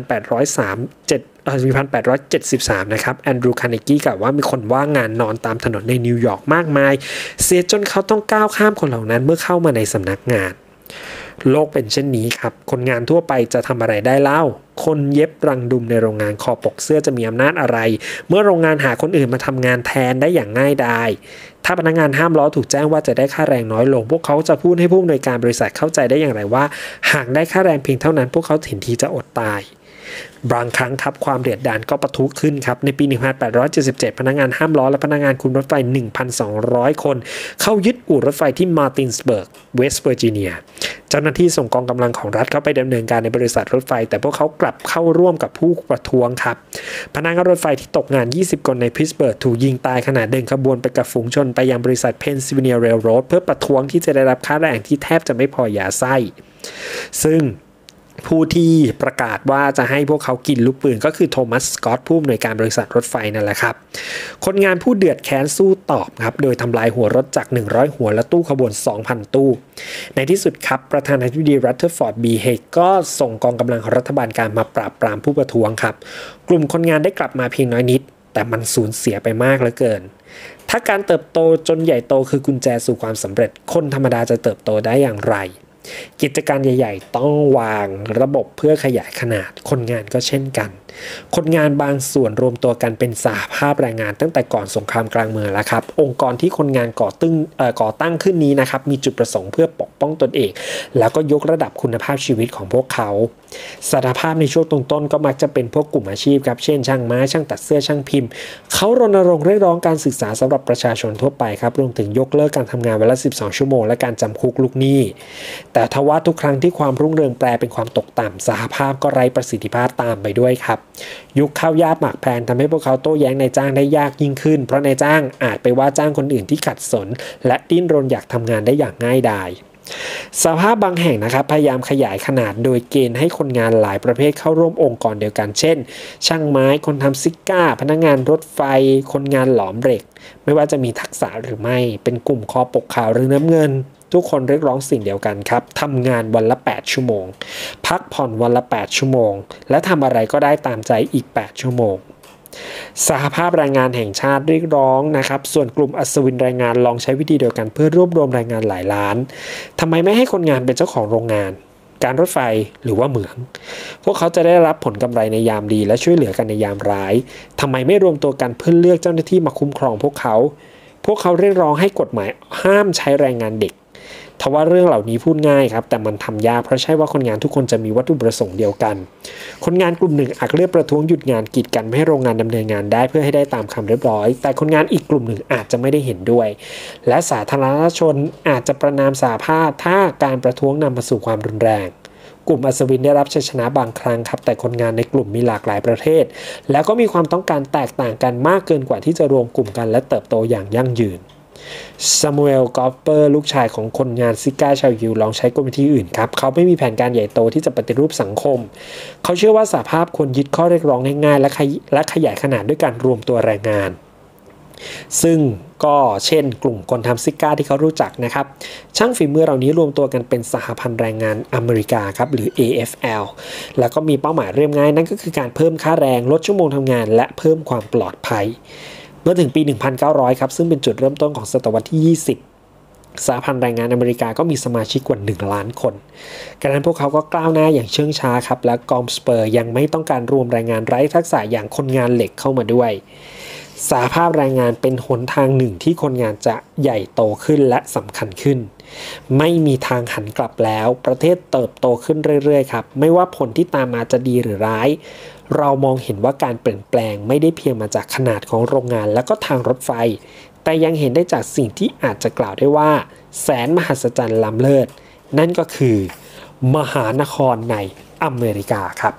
1873 นะครับแอนดรูว์ คาร์เนกี้กล่าวว่ามีคนว่างงานนอนตามถนนในนิวยอร์กมากมายเสียจนเขาต้องก้าวข้ามคนเหล่านั้นเมื่อเข้ามาในสำนักงานโลกเป็นเช่นนี้ครับคนงานทั่วไปจะทำอะไรได้เล่าคนเย็บรังดุมในโรงงานคอปกเสื้อจะมีอำนาจอะไรเมื่อโรงงานหาคนอื่นมาทำงานแทนได้อย่างง่ายดายถ้าพนักงานห้ามล้อถูกแจ้งว่าจะได้ค่าแรงน้อยลงพวกเขาจะพูดให้ผู้อำนวยการบริษัทเข้าใจได้อย่างไรว่าหากได้ค่าแรงเพียงเท่านั้นพวกเขาเห็นทีจะอดตายบางครั้งครับความเดือดดาลก็ปะทุขึ้นครับในปี 1877 พนักงานห้ามล้อและพนักงานคุมรถไฟ 1,200 คนเข้ายึดอู่รถไฟที่มาร์ตินสเบิร์กเวสต์เวอร์จิเนียเจ้าหน้าที่ส่งกองกำลังของรัฐเข้าไปดำเนินการในบริษัทรถไฟแต่พวกเขากลับเข้าร่วมกับผู้ประท้วงครับพนักงานรถไฟที่ตกงาน 20 คนในพิตต์สเบิร์กถูกยิงตายขณะเดินขบวนไปกับฝูงชนไปยังบริษัทเพนซิลเวเนียเรลโรดเพื่อประท้วงที่จะได้รับค่าแรงที่แทบจะไม่พอหยาไส้ซึ่งผู้ที่ประกาศว่าจะให้พวกเขากินลูกปืนก็คือโทมัส สกอตต์ผู้อำนวยการบริษัทรถไฟนั่นแหละครับคนงานผู้เดือดแค้นสู้ตอบครับโดยทำลายหัวรถจาก100หัวและตู้ขบวน 2,000 ตู้ในที่สุดครับประธานาธิบดีรัตเทอร์ฟอร์ด บีเฮกก็ส่งกองกำลังของรัฐบาลกลางมาปราบปรามผู้ประท้วงครับกลุ่มคนงานได้กลับมาเพียงน้อยนิดแต่มันสูญเสียไปมากเหลือเกินถ้าการเติบโตจนใหญ่โตคือกุญแจสู่ความสำเร็จคนธรรมดาจะเติบโตได้อย่างไรกิจการใหญ่ๆต้องวางระบบเพื่อขยายขนาดคนงานก็เช่นกันคนงานบางส่วนรวมตัวกันเป็นสหภาพแรงงานตั้งแต่ก่อนสงครามกลางเมืองแล้วครับองค์กรที่คนงานก่อตั้งขึ้นนี้นะครับมีจุดประสงค์เพื่อปกป้องตนเองแล้วก็ยกระดับคุณภาพชีวิตของพวกเขาสถานภาพในช่วงต้นก็มักจะเป็นพวกกลุ่มอาชีพครับเช่นช่างไม้ช่างตัดเสื้อช่างพิมพ์เขารณรงค์เรียกร้องการศึกษาสำหรับประชาชนทั่วไปครับรวมถึงยกเลิกการทำงานวันละ12 ชั่วโมงและการจำคุกลูกหนี้แต่ทว่าทุกครั้งที่ความรุ่งเรืองแปลเป็นความตกต่ำสหภาพก็ไร้ประสิทธิภาพตามไปด้วยครับยุคข้าวยากหมากแพงทำให้พวกเขาโต้แย้งนายจ้างได้ยากยิ่งขึ้นเพราะนายจ้างอาจไปว่าจ้างคนอื่นที่ขัดสนและดิ้นรนอยากทำงานได้อย่างง่ายดายสภาพบางแห่งนะครับพยายามขยายขนาดโดยเกณฑ์ให้คนงานหลายประเภทเข้าร่วมองค์กรเดียวกันเช่นช่างไม้คนทำซิก้าพนักงานรถไฟคนงานหลอมเหล็กไม่ว่าจะมีทักษะหรือไม่เป็นกลุ่มคอปกขาวหรือน้ำเงินทุกคนเรียกร้องสิ่งเดียวกันครับทำงานวันละ8 ชั่วโมงพักผ่อนวันละ8 ชั่วโมงและทำอะไรก็ได้ตามใจอีก8 ชั่วโมงสหภาพแรงงานแห่งชาติเรียกร้องนะครับส่วนกลุ่มอัศวินแรงงานลองใช้วิธีเดียวกันเพื่อรวบรวมแรงงานหลายล้านทำไมไม่ให้คนงานเป็นเจ้าของโรงงานการรถไฟหรือว่าเหมืองพวกเขาจะได้รับผลกำไรในยามดีและช่วยเหลือกันในยามร้ายทำไมไม่รวมตัวกันเพื่อเลือกเจ้าหน้าที่มาคุ้มครองพวกเขาเรียกร้องให้กฎหมายห้ามใช้แรงงานเด็กทว่าเรื่องเหล่านี้พูดง่ายครับแต่มันทำยากเพราะใช่ว่าคนงานทุกคนจะมีวัตถุประสงค์เดียวกันคนงานกลุ่มหนึ่งอาจเรียกประท้วงหยุดงานกีดกันไม่ให้โรงงานดำเนินงานได้เพื่อให้ได้ตามคำเรียบร้อยแต่คนงานอีกกลุ่มหนึ่งอาจจะไม่ได้เห็นด้วยและสาธารณชนอาจจะประณามสหภาพถ้าการประท้วงนำมาสู่ความรุนแรงกลุ่มอัศวินได้รับชัยชนะบางครั้งครับแต่คนงานในกลุ่มมีหลากหลายประเภทแล้วก็มีความต้องการแตกต่างกันมากเกินกว่าที่จะรวมกลุ่มกันและเติบโตอย่างยั่งยืนซามูเอล กอฟเปอร์ลูกชายของคนงานซิก้าชาวยิวลองใช้กลวิธีอื่นครับเขาไม่มีแผนการใหญ่โตที่จะปฏิรูปสังคมเขาเชื่อว่าสหภาพควรยึดข้อเรียกร้องง่ายๆและขยายขนาดด้วยการรวมตัวแรงงานซึ่งก็เช่นกลุ่มคนทำซิก้าที่เขารู้จักนะครับช่างฝีมือเหล่านี้รวมตัวกันเป็นสหพันธ์แรงงานอเมริกาครับหรือ AFL แล้วก็มีเป้าหมายเรียบง่ายนั่นก็คือการเพิ่มค่าแรงลดชั่วโมงทำงานและเพิ่มความปลอดภัยเมื่อถึงปี 1900 ครับซึ่งเป็นจุดเริ่มต้นของศตวรรษที่ 20สหพันธ์แรงงานอเมริกาก็มีสมาชิกกว่า 1 ล้านคนการนั้นพวกเขาก็ก้าวหน้าอย่างเชื่องช้าครับและกอมสเปอร์ยังไม่ต้องการรวมแรงงานไร้ทักษะอย่างคนงานเหล็กเข้ามาด้วยสหภาพแรงงานเป็นหนทางหนึ่งที่คนงานจะใหญ่โตขึ้นและสำคัญขึ้นไม่มีทางหันกลับแล้วประเทศเติบโตขึ้นเรื่อยๆครับไม่ว่าผลที่ตามมาจะดีหรือร้ายเรามองเห็นว่าการเปลี่ยนแปลงไม่ได้เพียงมาจากขนาดของโรงงานและก็ทางรถไฟแต่ยังเห็นได้จากสิ่งที่อาจจะกล่าวได้ว่าแสนมหัศจรรย์ล้ำเลิศนั่นก็คือมหานครในอเมริกาครับ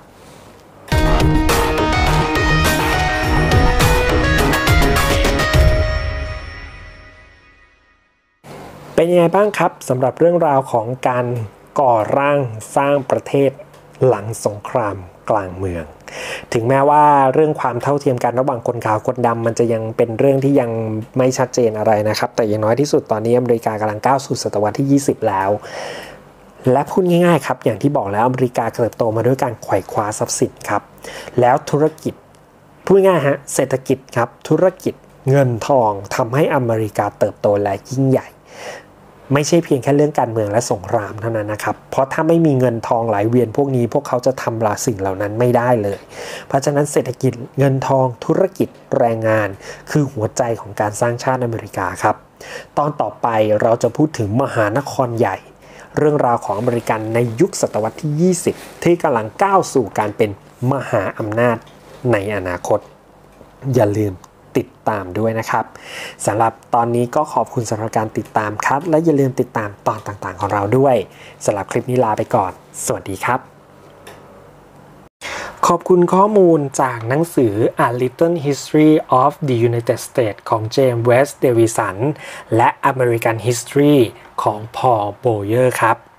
เป็นยังไงบ้างครับสำหรับเรื่องราวของการก่อร่างสร้างประเทศหลังสงครามกลางเมืองถึงแม้ว่าเรื่องความเท่าเทียมกันระหว่างคนขาวคนดำมันจะยังเป็นเรื่องที่ยังไม่ชัดเจนอะไรนะครับแต่อย่างน้อยที่สุดตอนนี้อเมริกากำลังก้าวสู่ศตวรรษที่ 20แล้วและพูดง่ายๆครับอย่างที่บอกแล้วอเมริกาเติบโตมาด้วยการไขว่คว้าทรัพย์สินครับแล้วธุรกิจพูดง่ายฮะเศรษฐกิจครับธุรกิจเงินทองทำให้อเมริกาเติบโตและยิ่งใหญ่ไม่ใช่เพียงแค่เรื่องการเมืองและสงครามเท่านั้นนะครับเพราะถ้าไม่มีเงินทองไหลเวียนพวกนี้พวกเขาจะทำลายสิ่งเหล่านั้นไม่ได้เลยเพราะฉะนั้นเศรษฐกิจเงินทองธุรกิจแรงงานคือหัวใจของการสร้างชาติอเมริกาครับตอนต่อไปเราจะพูดถึงมหานครใหญ่เรื่องราวของอเมริกันในยุคศตวรรษที่ 20ที่กำลังก้าวสู่การเป็นมหาอำนาจในอนาคตอย่าลืมติดตามด้วยนะครับสำหรับตอนนี้ก็ขอบคุณสำหรับการติดตามครับและอย่าลืมติดตามตอนต่างๆของเราด้วยสำหรับคลิปนี้ลาไปก่อนสวัสดีครับขอบคุณข้อมูลจากหนังสือ A Little History of the United States ของเจมส์ เวสต์ เดวิสันและ American History ของ Paul Boyer ครับ